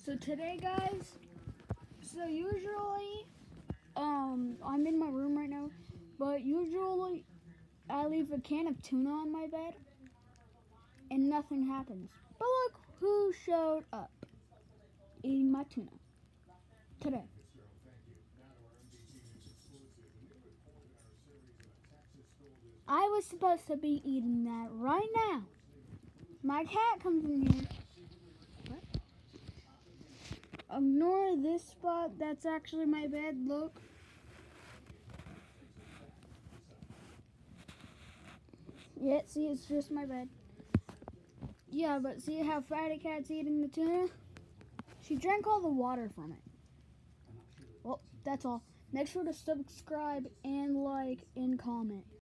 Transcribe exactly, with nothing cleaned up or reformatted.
So today, guys, so usually, um, I'm in my room right now, but usually I leave a can of tuna on my bed and nothing happens. But look who showed up eating my tuna today. I was supposed to be eating that right now. My cat comes in here. What? Ignore this spot. That's actually my bed. Look. Yeah, see, it's just my bed. Yeah, but see how Fatty Cat's eating the tuna? She drank all the water from it. Well, that's all. Make sure to subscribe and like and comment.